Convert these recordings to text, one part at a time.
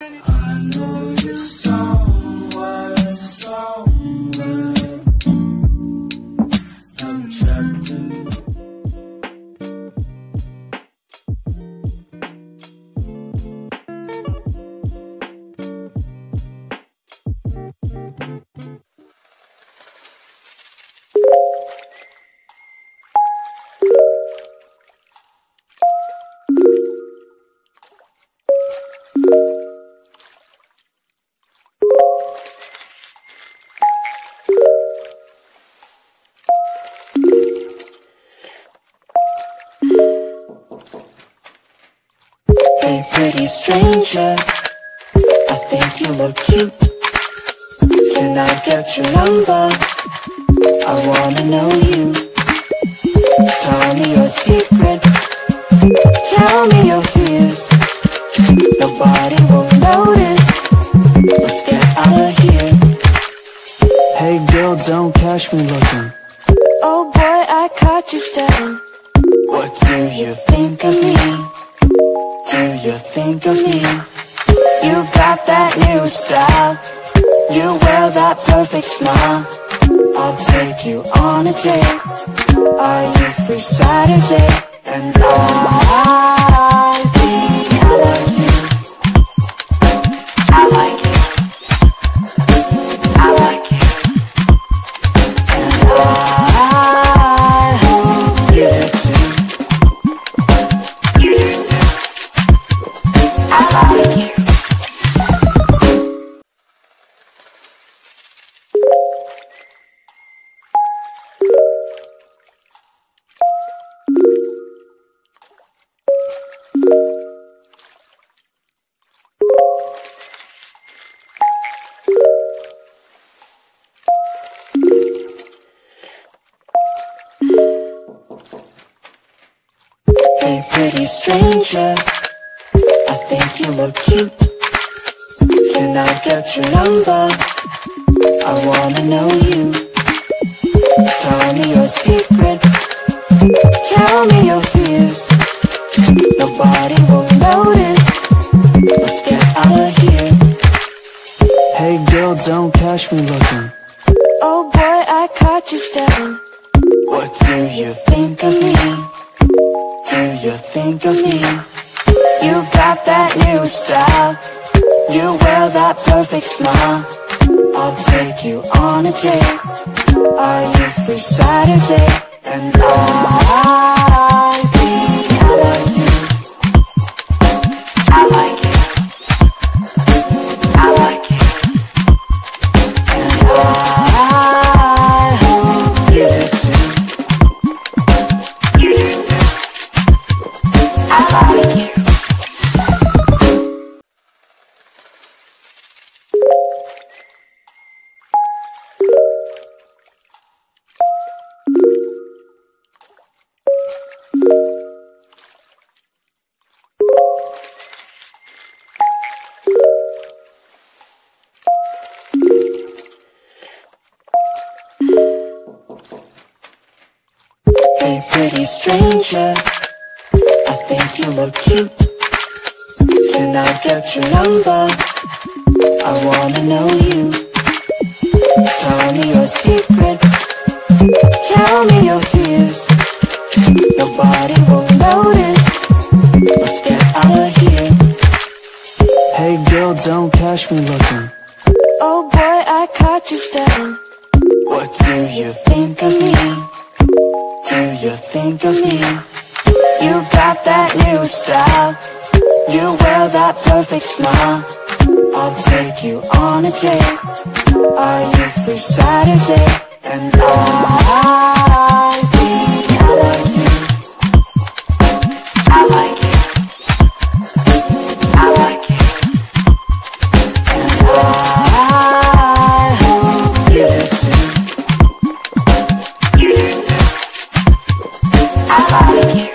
I know you're somewhere, somewhere. I'm trapped in. Hey, pretty stranger, I think you look cute. Can I get your number? I wanna know you. Tell me your secrets, tell me your fears. Nobody will notice. Let's get out of here. Hey girl, don't catch me looking. Oh boy, I caught you staring. What do you think of me? Do you think of me? You got that new style, you wear that perfect smile. I'll take you on a date. Are you free Saturday? And I think I like you. I like you. I like you. And I hope you do too. You do too. I like you. Hey, pretty stranger, I think you look cute. Can I get your number? I wanna know you. Tell me your secrets, tell me your fears. Nobody will notice. Let's get out of here. Hey girl, don't catch me looking. Oh boy, I caught you staring. What do you think of me? Do you think of me? You got that new style, you wear that perfect smile. I'll take you on a date. Are you free Saturday? And I think I like you. I like you. I like you. And I hope you do too. You do too. I like you. Hey, pretty stranger, I think you look cute. Can I get your number? I wanna know you. Tell me your secrets, tell me your fears. Nobody will notice. Let's get out of here. Hey girl, don't catch me looking. Oh boy, I caught you staring. What do you think of me? Do you think of me? You got that new style, you wear that perfect smile. I'll take you on a date. Are you free Saturday? And I think I like you. I like you. I like you. And I hope you do too. You do too. I like you.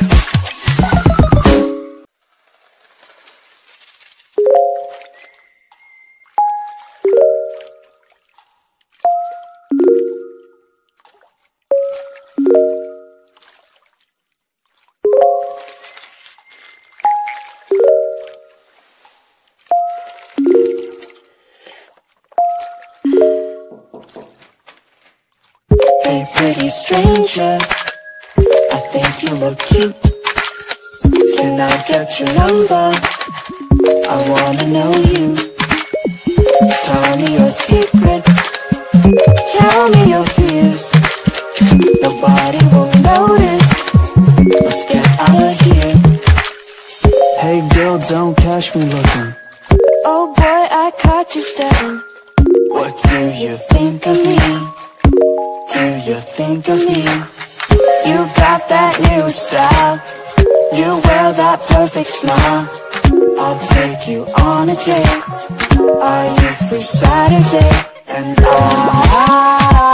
pretty stranger. I think you look cute. Can I get your number? I wanna know you. Tell me your secrets, tell me your fears. Nobody will notice. Let's get out of here. Hey girl, don't catch me looking. Oh boy, I caught you staring. What do you think of me? Do you think of me? You got that new style, you wear that perfect smile. I'll take you on a date. Are you free Saturday? And